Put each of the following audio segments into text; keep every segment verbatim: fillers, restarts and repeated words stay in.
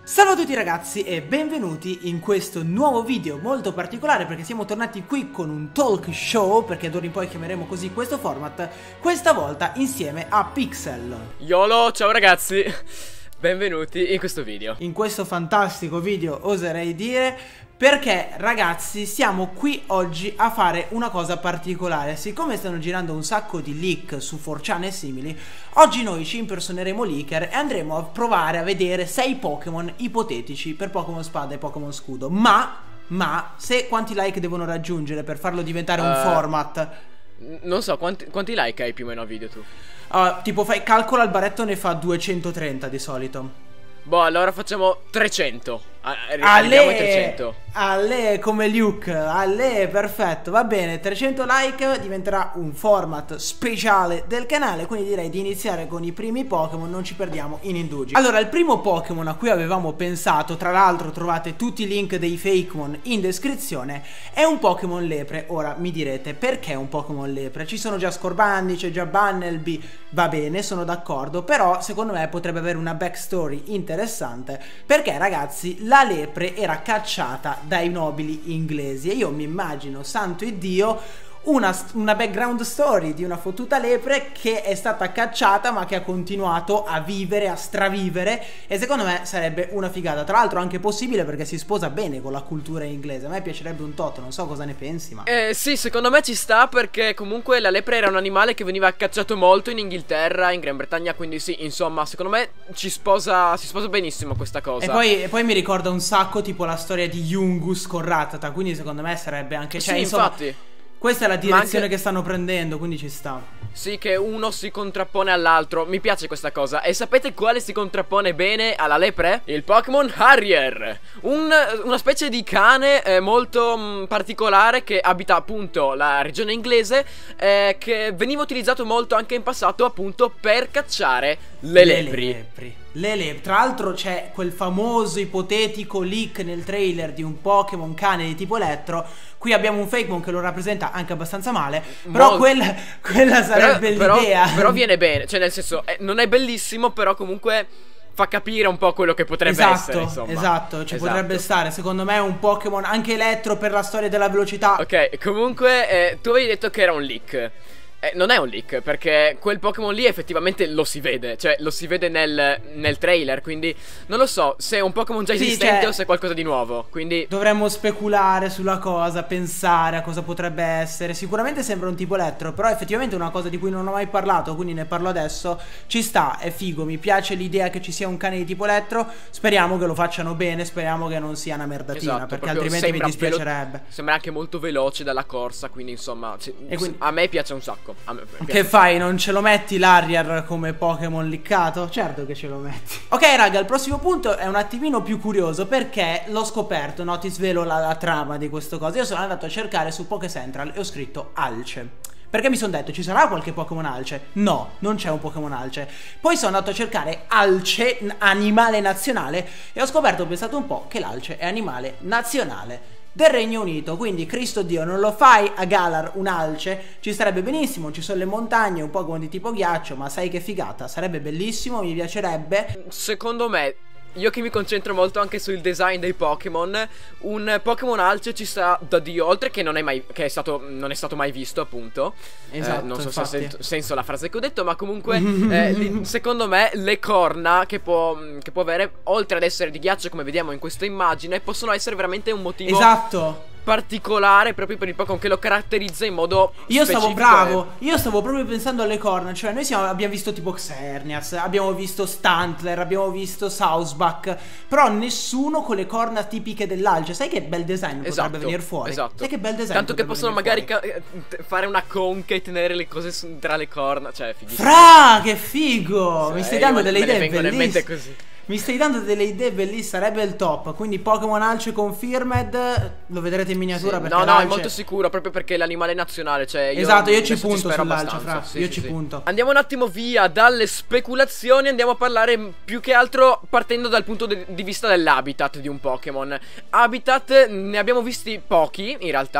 Salve a tutti ragazzi e benvenuti in questo nuovo video molto particolare perché siamo tornati qui con un talk show, perché d'ora in poi chiameremo così questo format, questa volta insieme a Pixel. YOLO, ciao ragazzi, benvenuti in questo video. In questo fantastico video oserei dire, perché ragazzi siamo qui oggi a fare una cosa particolare. Siccome stanno girando un sacco di leak su four chan e simili, oggi noi ci impersoneremo leaker e andremo a provare a vedere sei Pokémon ipotetici per Pokémon Spada e Pokémon Scudo. Ma, ma, se quanti like devono raggiungere per farlo diventare un uh, format? Non so, quanti, quanti like hai più o meno a video tu? Uh, tipo fai calcolo, al baretto ne fa duecentotrenta di solito. Boh, allora facciamo trecento. Alle, trecento. Alle come Luke. Alle, perfetto, va bene. Trecento like, diventerà un format speciale del canale, quindi direi di iniziare con i primi Pokémon, non ci perdiamo in indugi. Allora, il primo Pokémon a cui avevamo pensato, tra l'altro trovate tutti i link dei Fakemon in descrizione, è un Pokémon lepre. Ora mi direte, perché un Pokémon lepre? Ci sono già Scorbunny, c'è già Bunnelby, va bene, sono d'accordo, però secondo me potrebbe avere una backstory interessante, perché ragazzi la lepre era cacciata dai nobili inglesi e io mi immagino, santo Iddio, una, una background story di una fottuta lepre che è stata cacciata ma che ha continuato a vivere, a stravivere, e secondo me sarebbe una figata. Tra l'altro anche possibile perché si sposa bene con la cultura inglese. A me piacerebbe un tot, non so cosa ne pensi, ma Eh sì, secondo me ci sta, perché comunque la lepre era un animale che veniva cacciato molto in Inghilterra, in Gran Bretagna, quindi sì, insomma, secondo me ci sposa, si sposa benissimo questa cosa. E poi, e poi mi ricorda un sacco tipo la storia di Yungus con Rattata, quindi secondo me sarebbe anche, cioè, sì, insomma, infatti questa è la direzione anche... che stanno prendendo, quindi ci sta. Sì, che uno si contrappone all'altro. Mi piace questa cosa. E sapete quale si contrappone bene alla lepre? Il Pokémon Harrier, un, una specie di cane eh, molto mh, particolare, che abita appunto la regione inglese, eh, che veniva utilizzato molto anche in passato appunto per cacciare le, le lepri. lepri Le lepri. Tra l'altro c'è quel famoso ipotetico leak nel trailer di un Pokémon cane di tipo elettro. Qui abbiamo un Fakemon che lo rappresenta anche abbastanza male, però quella, quella sarebbe l'idea. Però, però viene bene, cioè nel senso eh, non è bellissimo, però comunque fa capire un po' quello che potrebbe esatto, essere, insomma. Esatto, ci esatto. potrebbe stare. Secondo me è un Pokémon anche elettro per la storia della velocità. Ok, comunque eh, tu avevi detto che era un leak. Eh, non è un leak, perché quel Pokémon lì effettivamente lo si vede. Cioè lo si vede nel, nel trailer. Quindi non lo so se è un Pokémon già esistente, sì, cioè, o se è qualcosa di nuovo. Quindi dovremmo speculare sulla cosa, pensare a cosa potrebbe essere. Sicuramente sembra un tipo elettro, però effettivamente è una cosa di cui non ho mai parlato, quindi ne parlo adesso. Ci sta, è figo, mi piace l'idea che ci sia un cane di tipo elettro. Speriamo che lo facciano bene, speriamo che non sia una merdatina, esatto, perché altrimenti mi dispiacerebbe. Sembra anche molto veloce dalla corsa, quindi insomma e quindi, a me piace un sacco. Che fai? Non ce lo metti l'Harrier come Pokémon liccato? Certo che ce lo metti. Ok raga, il prossimo punto è un attimino più curioso, perché l'ho scoperto, no? Ti svelo la, la trama di questo cosa. Io sono andato a cercare su Poké Central e ho scritto Alce, perché mi sono detto, ci sarà qualche Pokémon Alce? No, non c'è un Pokémon Alce. Poi sono andato a cercare Alce, animale nazionale, e ho scoperto, ho pensato un po', che l'Alce è animale nazionale del Regno Unito. Quindi Cristo Dio, non lo fai a Galar un Alce? Ci starebbe benissimo, ci sono le montagne, un Pokémon di tipo ghiaccio, ma sai che figata, sarebbe bellissimo, mi piacerebbe. Secondo me, io che mi concentro molto anche sul design dei Pokémon, un Pokémon Alce ci sta da Dio, oltre che non è mai che è stato non è stato mai visto, appunto. Esatto, eh, non so infatti. se ha senso la frase che ho detto, ma comunque eh, li, secondo me le corna che può, che può avere, oltre ad essere di ghiaccio come vediamo in questa immagine, possono essere veramente un motivo esatto particolare proprio per il Pokémon, che lo caratterizza in modo Io specifico. stavo bravo, e... io stavo proprio pensando alle corna. Cioè noi siamo, abbiamo visto tipo Xerneas, abbiamo visto Stantler, abbiamo visto Southbuck, però nessuno con le corna tipiche dell'Alce. Sai che bel design esatto, potrebbe venire fuori? Esatto. Sai che bel design. Tanto che possono magari fare una conca e tenere le cose tra le corna. Cioè fighissimo. Fra, che figo, sì, mi stai dando delle idee bellissime così. Mi stai dando delle idee bellissime, sarebbe il top. Quindi Pokémon Alce confirmed, lo vedrete in miniatura, sì, perché no, no, è molto sicuro, proprio perché è l'animal nazionale, cioè io esatto, io ci punto sull'Alce, fra, sì, io sì, ci sì. punto. Andiamo un attimo via dalle speculazioni, andiamo a parlare più che altro partendo dal punto di vista dell'habitat di un Pokémon. Habitat ne abbiamo visti pochi, in realtà, cioè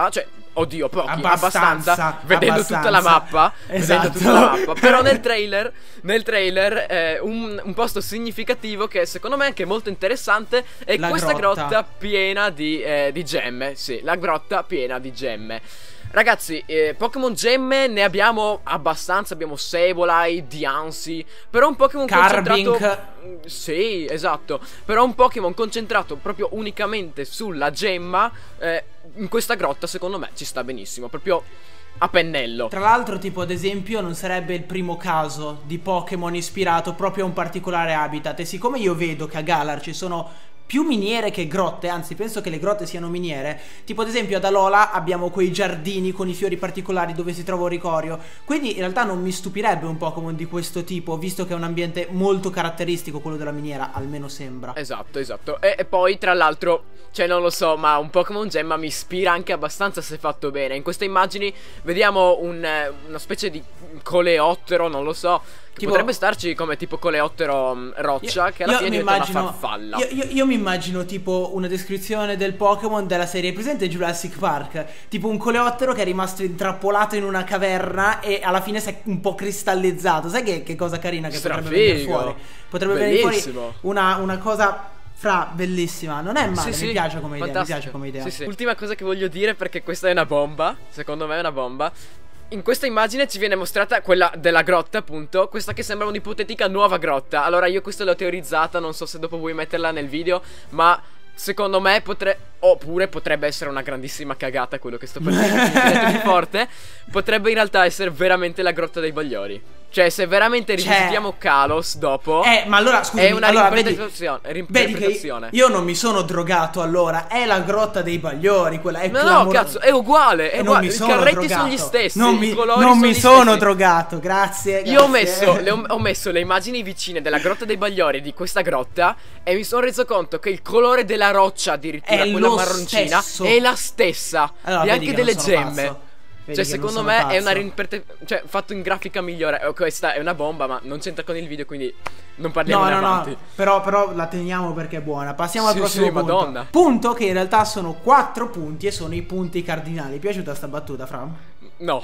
Oddio, pochi, abbastanza, abbastanza vedendo abbastanza. tutta la mappa, Esatto. vedendo tutta la mappa. Però nel trailer, nel trailer eh, un, un posto significativo che secondo me è anche molto interessante è La questa grotta. grotta piena di, eh, di gemme. Sì, la grotta piena di gemme. Ragazzi, eh, Pokémon gemme ne abbiamo abbastanza. Abbiamo Sableye, Diancie. Però un Pokémon Carbink. concentrato. Sì, esatto. Però un Pokémon concentrato proprio unicamente sulla gemma, eh, in questa grotta secondo me ci sta benissimo. Proprio a pennello. Tra l'altro, tipo, ad esempio, non sarebbe il primo caso di Pokémon ispirato proprio a un particolare habitat. E siccome io vedo che a Galar ci sono più miniere che grotte, anzi penso che le grotte siano miniere, tipo ad esempio ad Alola abbiamo quei giardini con i fiori particolari dove si trova Oricorio, quindi in realtà non mi stupirebbe un Pokémon di questo tipo, visto che è un ambiente molto caratteristico quello della miniera, almeno sembra. Esatto, esatto. E, e poi tra l'altro, cioè non lo so, ma un Pokémon gemma mi ispira anche abbastanza se fatto bene. In queste immagini vediamo un, una specie di coleottero, non lo so, che tipo, potrebbe starci come tipo coleottero um, roccia, io, che alla fine diventa immagino, una farfalla. Io, io, io mi immagino tipo una descrizione del Pokémon della serie presente Jurassic Park, tipo un coleottero che è rimasto intrappolato in una caverna e alla fine si è un po' cristallizzato. Sai che, che cosa carina che Strafigo. potrebbe venire fuori? Potrebbe Bellissimo. venire fuori una, una cosa fra bellissima. Non è male, sì, mi sì, piace come idea, mi piace come idea. Sì, sì. Ultima cosa che voglio dire, perché questa è una bomba, secondo me è una bomba. In questa immagine ci viene mostrata quella della grotta, appunto, questa che sembra un'ipotetica nuova grotta. Allora io questa l'ho teorizzata, non so se dopo vuoi metterla nel video, ma secondo me potrebbe, oppure potrebbe essere una grandissima cagata quello che sto per dire più forte, potrebbe in realtà essere veramente la grotta dei Bagliori. Cioè, se veramente rivisitiamo Kalos dopo, Eh, ma allora, scusami, è una allora, reinterpretazione, vedi, reinterpretazione. vedi che io non mi sono drogato allora. È la grotta dei Bagliori, quella è No, clamorosa. no, cazzo, è uguale, è E non uguale. mi I sono carretti drogato. sono gli stessi, Non i mi, colori non sono mi gli sono stessi. drogato, grazie, grazie. Io ho messo, le ho, ho messo le immagini vicine della grotta dei Bagliori, di questa grotta, e mi sono reso conto che il colore della roccia, addirittura È quella lo marroncina, stesso. è la stessa. Allora, e vedi anche che delle non sono gemme. pazzo. Vedi Cioè, che non secondo sono me è una pazzo. reinterpretazione. Cioè, fatto in grafica migliore. Oh, questa è una bomba, ma non c'entra con il video, quindi non parliamo No, no, avanti. no, però, però la teniamo perché è buona. Passiamo al Sì, prossimo sì, punto. Madonna. Punto che in realtà sono quattro punti e sono i punti cardinali. Piaciuta sta battuta, Fram? No.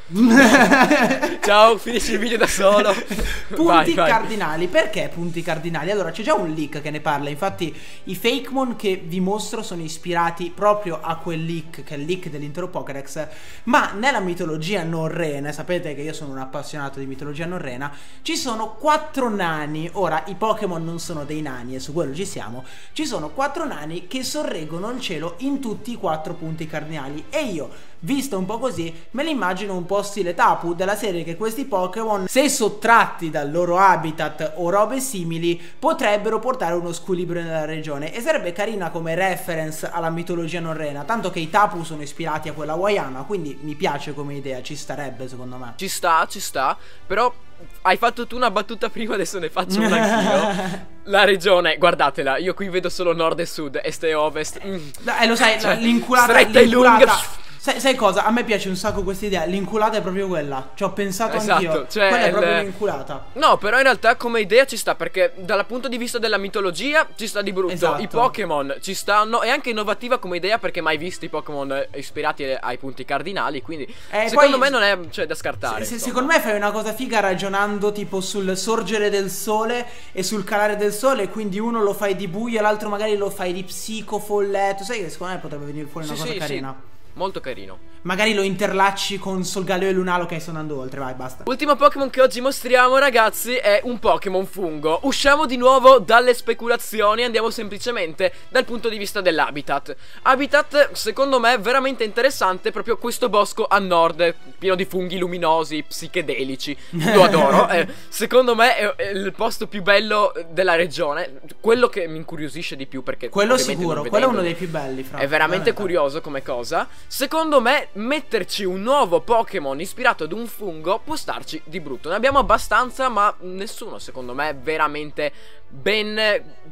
Ciao, finisci il video da solo. Punti Vai, vai. cardinali. Perché punti cardinali? Allora, c'è già un leak che ne parla. Infatti i Fakemon che vi mostro sono ispirati proprio a quel leak, che è il leak dell'intero Pokédex. Ma nella mitologia norrena, sapete che io sono un appassionato di mitologia norrena, ci sono quattro nani. Ora, i Pokémon non sono dei nani, e su quello ci siamo. Ci sono quattro nani che sorreggono il cielo in tutti i quattro punti cardinali. E io, visto un po' così, me li immagino un po' stile Tapu, della serie che questi Pokémon, se sottratti dal loro habitat o robe simili, potrebbero portare uno squilibrio nella regione. E sarebbe carina come reference alla mitologia norrena, tanto che i Tapu sono ispirati a quella hawaiana, quindi mi piace come idea, ci starebbe secondo me. Ci sta, ci sta. Però hai fatto tu una battuta prima, adesso ne faccio una anch'io. La regione, guardatela, io qui vedo solo nord e sud, est e ovest. Mm. Eh, lo sai, Cioè, l'inculata, stretta e l'inculata lunga. Sai, sai cosa? A me piace un sacco questa idea. L'inculata è proprio quella. Ci ho pensato Esatto, anch'io. cioè Quella è il- proprio l'inculata. No, però in realtà come idea ci sta, perché dal punto di vista della mitologia ci sta di brutto. Esatto. I Pokémon ci stanno. È anche innovativa come idea, perché mai visto i Pokémon eh, ispirati ai punti cardinali. Quindi Eh, secondo poi- me non è, cioè, da scartare. Se- se- insomma. secondo me fai una cosa figa ragionando tipo sul sorgere del sole e sul calare del sole. Quindi uno lo fai di buio e l'altro magari lo fai di psicofolletto. Sai che secondo me potrebbe venire fuori Sì, una cosa sì, carina. sì. Molto carino. Magari lo interlacci con Solgaleo e Lunalo. Ok, sto andando oltre, vai, basta. Ultimo Pokémon che oggi mostriamo, ragazzi, è un Pokémon fungo. Usciamo di nuovo dalle speculazioni, andiamo semplicemente dal punto di vista dell'habitat. Habitat, secondo me, veramente interessante, proprio questo bosco a nord, pieno di funghi luminosi, psichedelici. Lo adoro. eh, secondo me è, è il posto più bello della regione, quello che mi incuriosisce di più, perché Quello ovviamente sicuro, non quello è uno vedendolo dei più belli, fra. è veramente Veramente. curioso come cosa. Secondo me metterci un nuovo Pokémon ispirato ad un fungo può starci di brutto. Ne abbiamo abbastanza, ma nessuno secondo me è veramente ben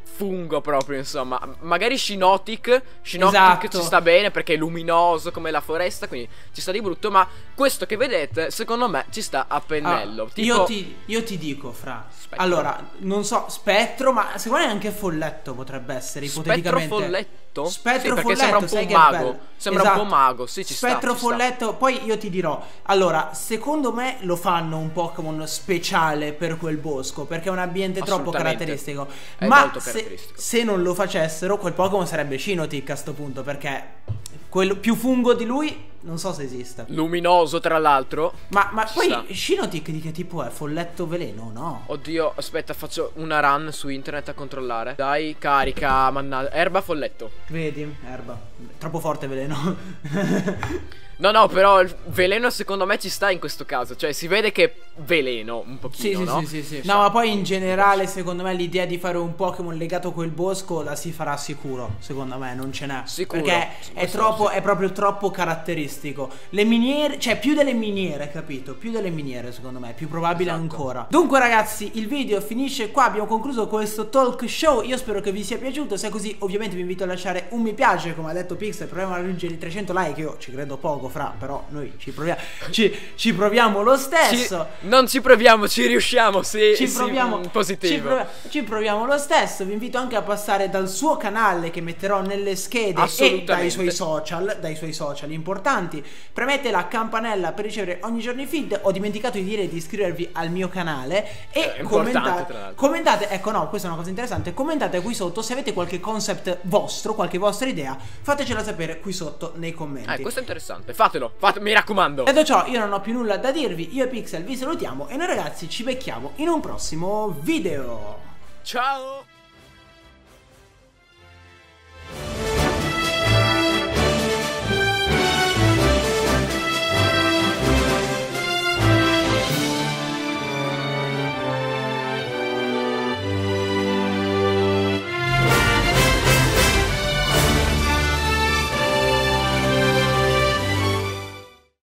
fungo proprio, insomma. Magari Shiinotic Shiinotic esatto. ci sta bene perché è luminoso come la foresta, quindi ci sta di brutto. Ma questo che vedete secondo me ci sta a pennello. ah, tipo... io, ti, io ti dico, Fra, Spettro. allora, non so, Spettro, ma secondo me anche Folletto potrebbe essere ipoteticamente. Spettro Folletto? Spettro sì, perché Folletto, sembra un sai po' che è mago. bello. Sembra esatto. un po' mago, sì, ci Spettro sta, Folletto, ci sta. poi io ti dirò, allora, secondo me lo fanno un Pokémon speciale per quel bosco, perché è un ambiente troppo caratteristico. È ma molto se, caratteristico. se non lo facessero, quel Pokémon sarebbe Shiinotic a sto punto, perché quello più fungo di lui non so se esista. Luminoso tra l'altro. Ma, ma poi sta. Shiinotic di che tipo è? Folletto veleno? No. Oddio, aspetta, faccio una run su internet a controllare. Dai, carica, mannaggia. Erba folletto. Vedi, erba. Troppo forte veleno. No, no, però il veleno secondo me ci sta in questo caso. Cioè, si vede che è veleno un pochino, sì, no? Sì, sì, sì, sì. No, ma poi in generale, secondo me, l'idea di fare un Pokémon legato a quel bosco la si farà sicuro. Secondo me, non ce n'è. Sicuro. Perché è troppo, è proprio troppo caratteristico. Le miniere, cioè più delle miniere, capito? Più delle miniere, secondo me, è più probabile esatto. ancora. Dunque, ragazzi, il video finisce qua. Abbiamo concluso questo talk show. Io spero che vi sia piaciuto. Se è così, ovviamente vi invito a lasciare un mi piace. Come ha detto Pixel, proviamo a raggiungere i trecento like. Io ci credo poco, Fra, però noi ci proviamo, ci, ci proviamo lo stesso. Ci, non ci proviamo, ci riusciamo. Sì, ci proviamo, sì, positivo. Ci, proviamo, ci proviamo lo stesso. Vi invito anche a passare dal suo canale che metterò nelle schede e dai suoi social, dai suoi social importanti. Premete la campanella per ricevere ogni giorno i feed. Ho dimenticato di dire di iscrivervi al mio canale e eh, commentate, commentate. Ecco, no, questa è una cosa interessante. Commentate qui sotto se avete qualche concept vostro, qualche vostra idea. Fatecela sapere qui sotto nei commenti. Eh, questo è interessante. Fatelo, fatelo, mi raccomando. Detto ciò, io non ho più nulla da dirvi. Io e Pixel vi salutiamo e noi ragazzi ci becchiamo in un prossimo video. Ciao.